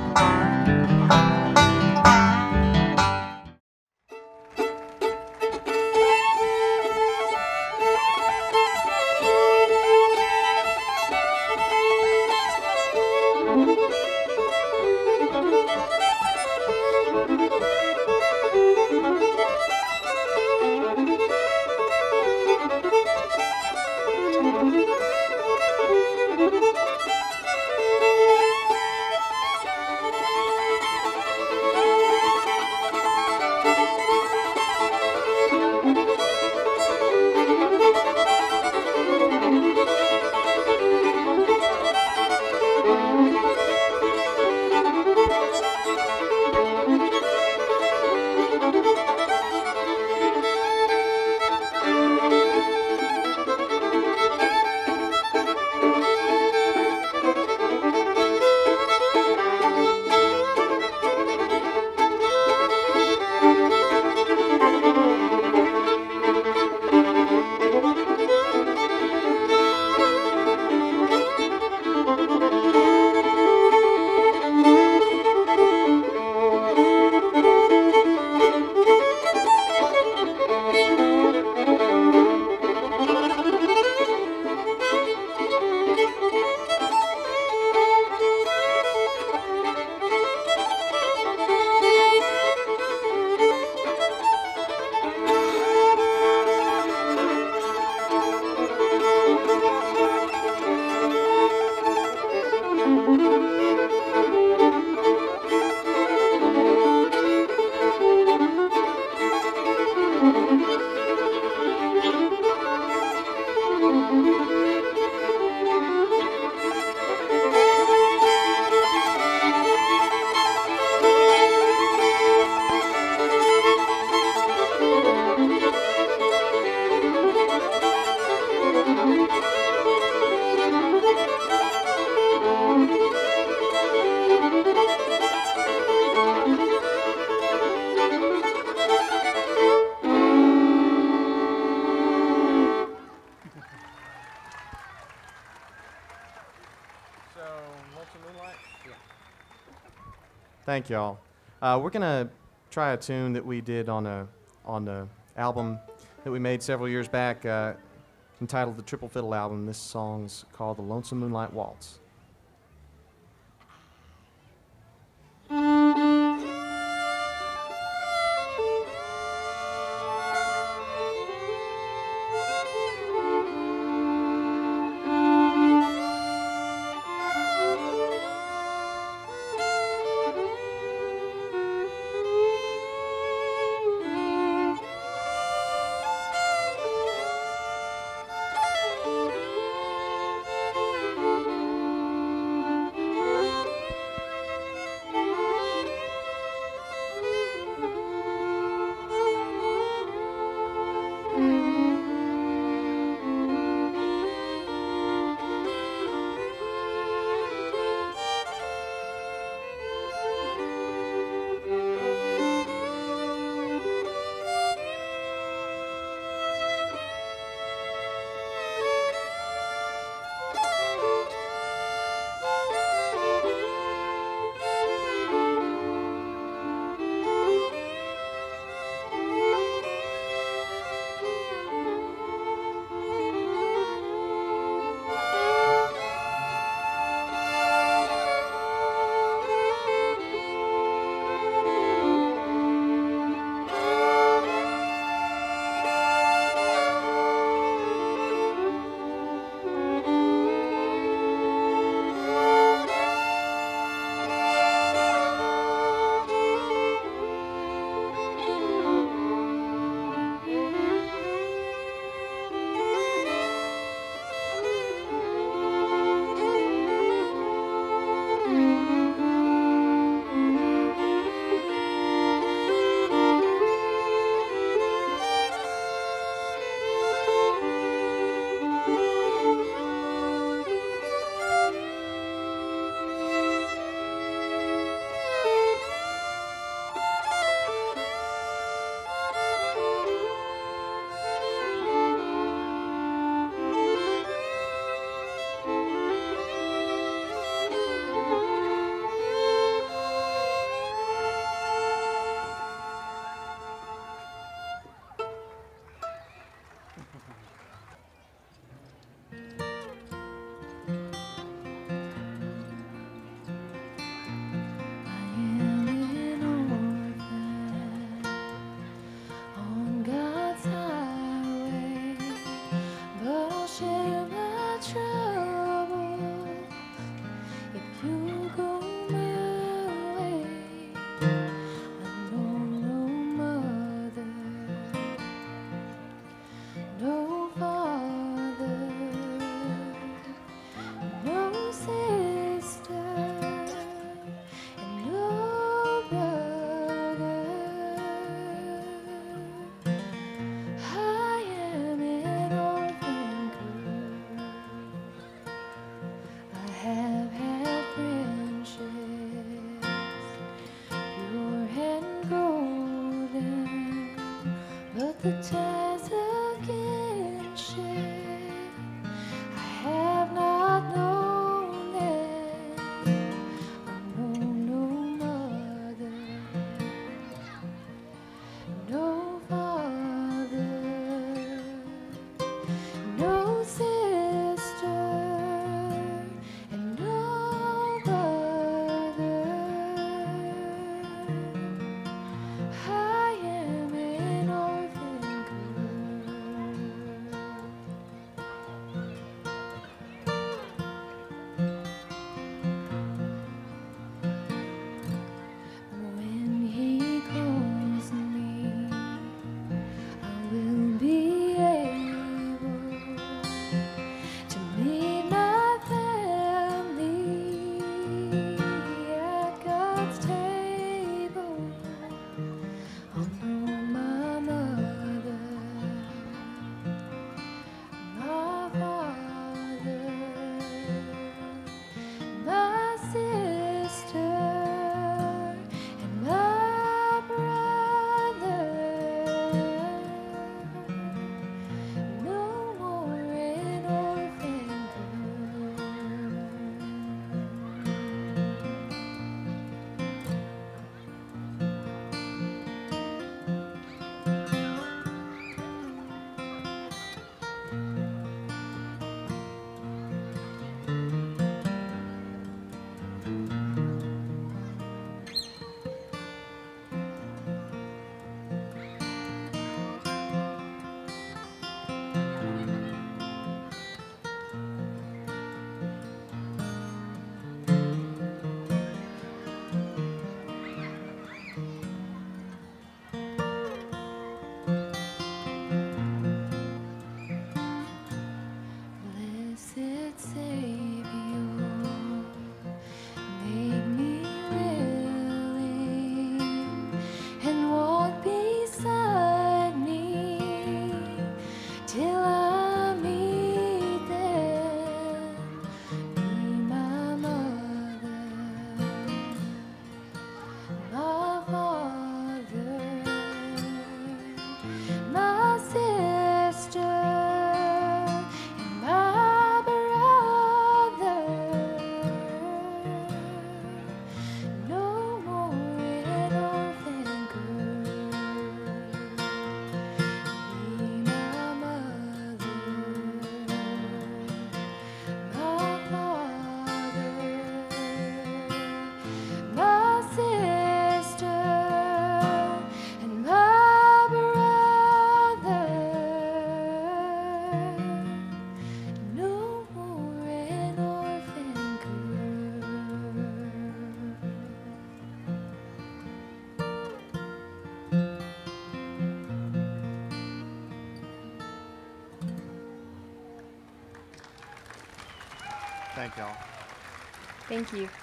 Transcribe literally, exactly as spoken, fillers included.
Thank y'all. Uh, we're gonna try a tune that we did on a on the album that we made several years back, uh, entitled the Triple Fiddle Album. This song's called "The Lonesome Moonlight Waltz." the ties of kinship. I have not known them. I know no mother, no father, no sister, and no brother. I am an orphan girl. When he calls me, I will be able to meet my family at God's table. I'll know my mother, my father, my sister, and my brother. No more an orphan girl. Blessed Savior, make me willing and walk beside me till I meet them. Be my mother, my father, my sister, and my brother. No more an orphan girl. Be my mother, my father, my sister, and my brother. No more an orphan girl. Thank y'all. Thank you.